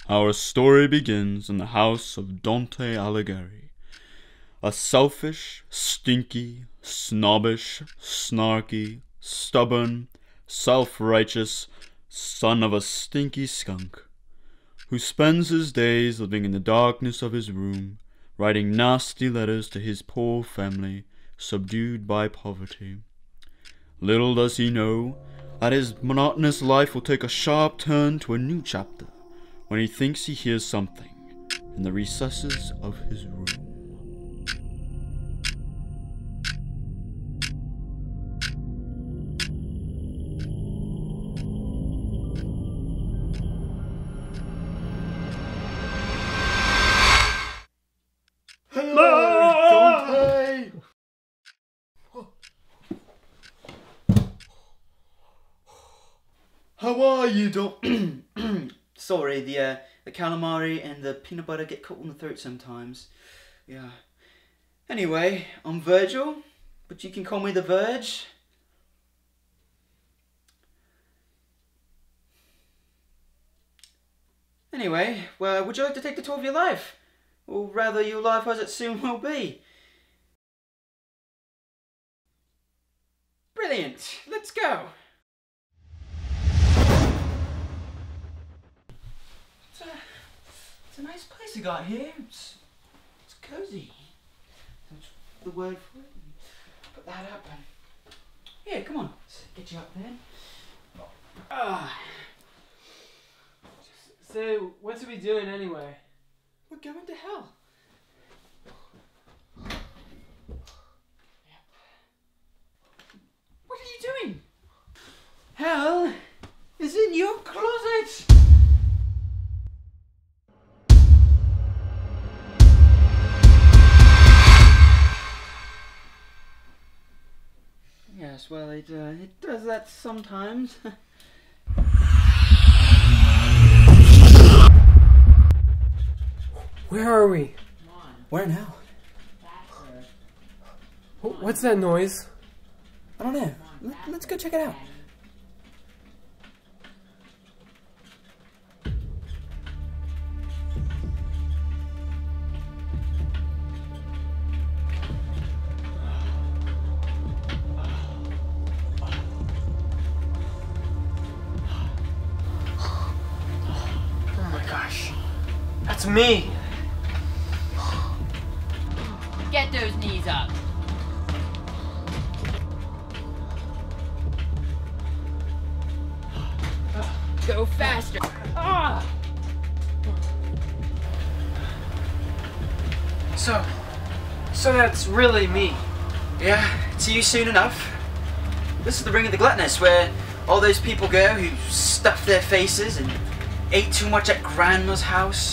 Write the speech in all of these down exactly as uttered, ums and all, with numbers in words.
Our story begins in the house of Dante Alighieri, a selfish, stinky, snobbish, snarky, stubborn, self-righteous son of a stinky skunk, who spends his days living in the darkness of his room, writing nasty letters to his poor family, subdued by poverty. Little does he know that his monotonous life will take a sharp turn to a new chapter when he thinks he hears something in the recesses of his room. Dante! How are you, Don? Sorry, the uh, the calamari and the peanut butter get caught in the throat sometimes. Yeah. Anyway, I'm Virgil, but you can call me the Verge. Anyway, well, would you like to take the tour of your life? Or rather, your life as it soon will be. Brilliant! Let's go! It's a, it's a nice place you got here. It's, it's cozy. That's the word for it. Put that up and... Here, come on. Let's get you up there. Ah. So, what's we doing anyway? We're going to hell. What are you doing? Hell is in your closet. Yes, well, it, uh, it does that sometimes. Where are we? Where now? Wh- What's that noise? I don't know. Let, let's go check it out. Oh my gosh. That's me! Get those knees up. Go faster. Ah! So, so that's really me. Yeah, see you soon enough. This is the Ring of the Gluttonous, where all those people go who stuffed their faces and ate too much at Grandma's house.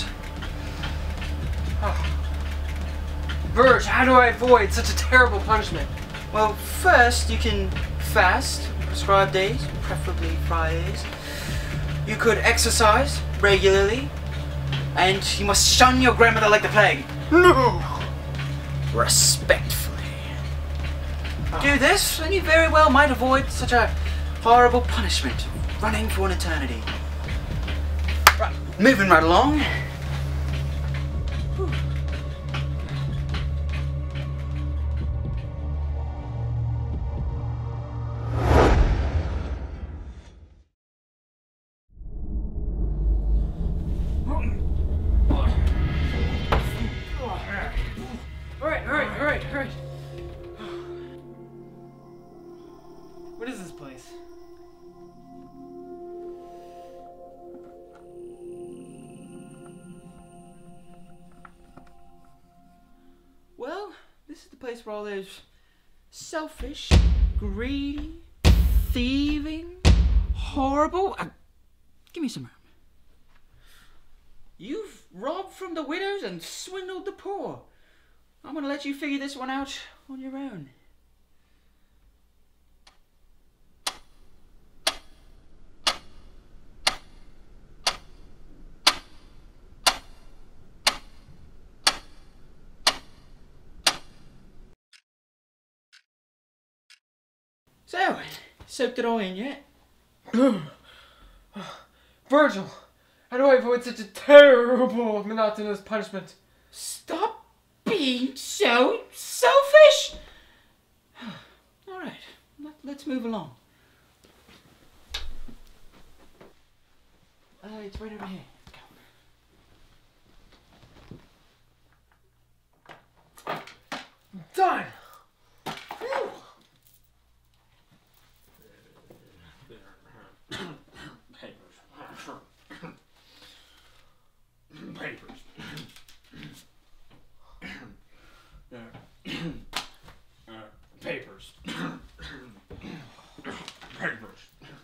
Oh. Verge, how do I avoid such a terrible punishment? Well, first you can fast, prescribed days, preferably Fridays. You could exercise regularly, and you must shun your grandmother like the plague. No! Respectfully. Do this, and you very well might avoid such a horrible punishment, running for an eternity. Right, moving right along. Whew. Alright, alright, alright, alright. What is this place? Well, this is the place where all those selfish, greedy, thieving, horrible... Uh, give me some room. You've robbed from the widows and swindled the poor. I'm gonna let you figure this one out on your own. So, soaked it all in yet? Virgil, How do I avoid such a terrible, monotonous punishment? Stop being so selfish! Alright, let, let's move along. Uh, it's right over here. Let's go. Done! Papers. uh, papers. Papers.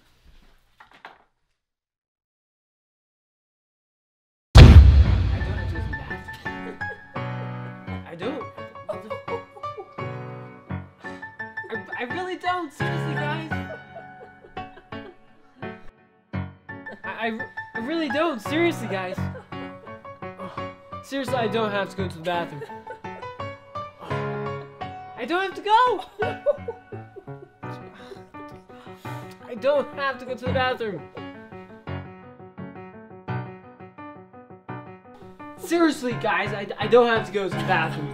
I don't. I, I really don't. Seriously, guys. I, I, I really don't. Seriously, guys. Oh, seriously, I don't have to go to the bathroom. I don't have to go. I don't have to go to the bathroom. Seriously, guys, I, I don't have to go to the bathroom.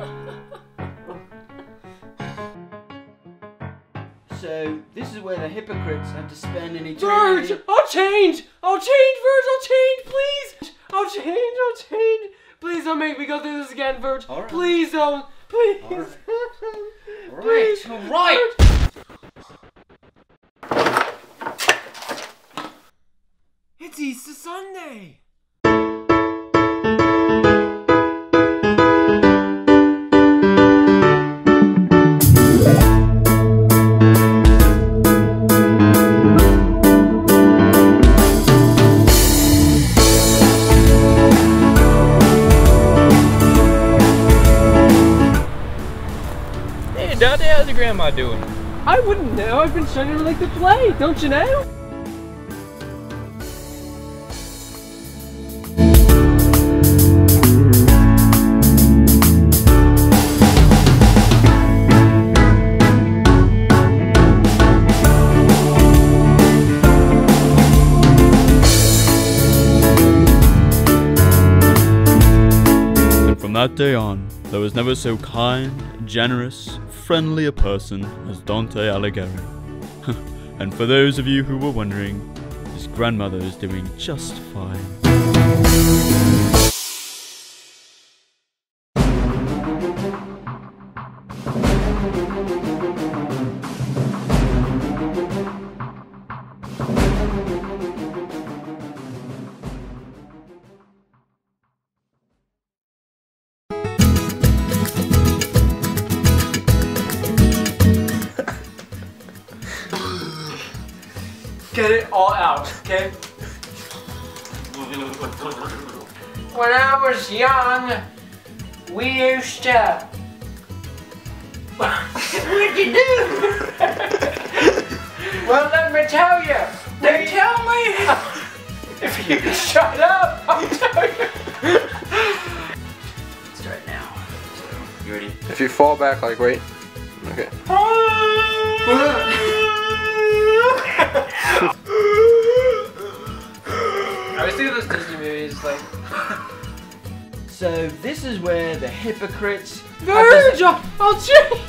So, this is where the hypocrites have to spend an eternity. Verge! I'll change! I'll change, Verge! I'll change, please! I'll change, I'll change! Please don't make me go through this again, Verge! All right. Please don't! Please! All right. All right, Please. all right! It's Easter Sunday! Dante, how's your grandma doing? I wouldn't know. I've been showing her like the play, don't you know? And from that day on, there was never so kind, generous, friendly a person as Dante Alighieri. And for those of you who were wondering, his grandmother is doing just fine. Get it all out, okay? When I was young, we used to... What'd you do? Well, let me tell you. They tell me. If you shut up, I'll tell you. Start now. So, you ready? If you fall back, like, wait. Okay. I was thinking those Disney movies, like... So, this is where the hypocrites... Verge! I'll, I'll change!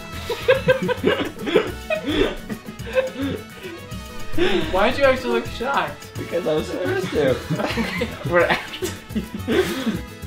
Why'd you actually look shocked? Because I was supposed to. We're acting.